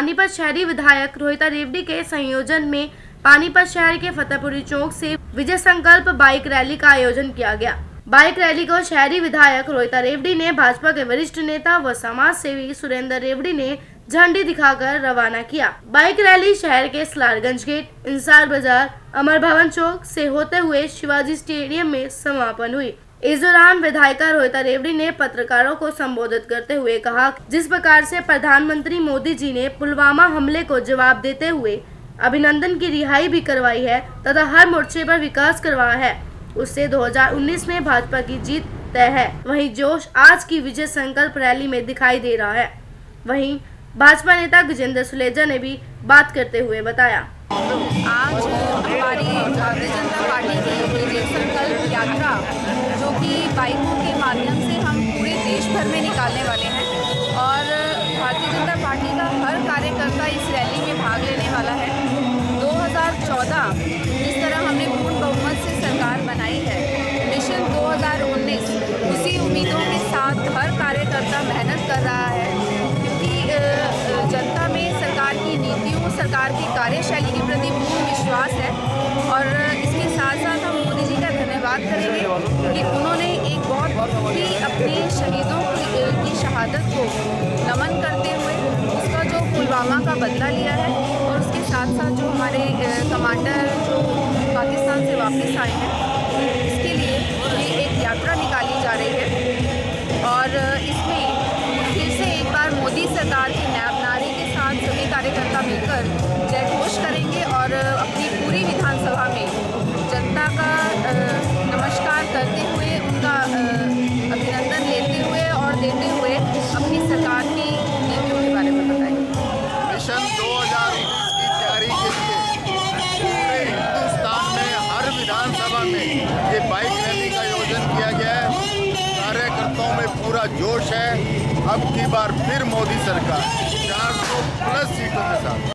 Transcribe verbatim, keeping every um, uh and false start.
पानीपत शहरी विधायक रोहिता रेवड़ी के संयोजन में पानीपत शहर के फतेहपुरी चौक से विजय संकल्प बाइक रैली का आयोजन किया गया। बाइक रैली को शहरी विधायक रोहिता रेवड़ी ने भाजपा के वरिष्ठ नेता व समाज सेवी सुरेंद्र रेवड़ी ने झंडी दिखाकर रवाना किया। बाइक रैली शहर के सलारगंज गेट, इंसार बाजार, अमर भवन चौक से होते हुए शिवाजी स्टेडियम में समापन हुई। इस दौरान विधायिका रोहिता रेवड़ी ने पत्रकारों को संबोधित करते हुए कहा, जिस प्रकार से प्रधानमंत्री मोदी जी ने पुलवामा हमले को जवाब देते हुए अभिनंदन की रिहाई भी करवाई है तथा हर मोर्चे पर विकास करवाया है, उससे दो हज़ार उन्नीस में भाजपा की जीत तय है। वहीं जोश आज की विजय संकल्प रैली में दिखाई दे रहा है। वहीं भाजपा नेता गजेंद्र सुलेजा ने भी बात करते हुए बताया, आज हमारी भारतीय जनता पार्टी की विजय संकल्प यात्रा जो कि बाइकों के माध्यम से हम पूरे देश भर में निकालने वाले हैं और भारतीय जनता पार्टी का हर कार्यकर्ता इस रैली में भाग लेने वाला है। दो हज़ार चौदह जिस तरह हमने पूर्ण बहुमत से सरकार बनाई है, मिशन दो हज़ार उन्नीस उसी उम्मीदों के साथ हर कार्यकर्ता मेहनत कर रहा है, क्योंकि जनता में सरकार की नीतियों, सरकार की कार्यशैली के प्रति पूर्ण विश्वास है। और इसके साथ साथ हम मोदी जी का धन्यवाद करेंगे कि उन्होंने एक बहुत ही अपने शहीदों की शहादत को नमन करते हुए उसका जो पुलवामा का बदला लिया है और उसके साथ साथ जो हमारे कमांडर जो पाकिस्तान से वापस आए हैं, इसके लिए ये एक यात्रा निकाली जा रही है। और इसमें फिर से एक बार मोदी सरकार की नारी के साथ सभी कार्यकर्ता मिलकर जय घोष करेंगे और अपनी पूरी विधानसभा में जनता का नमस्कार करते हुए, उनका अभिनंदन लेते हुए और देते हुए अपनी सरकार की नीतियों के बारे में बताएंगे। मिशन दो हज़ार उन्नीस की तैयारी के लिए पूरे हिंदुस्तान में हर विधानसभा में ये बाइक रैली का आयोजन किया गया है। कार्यकर्ताओं में पूरा जोश है। अब की बार फिर मोदी सरकार चार सौ प्लस सीटों के साथ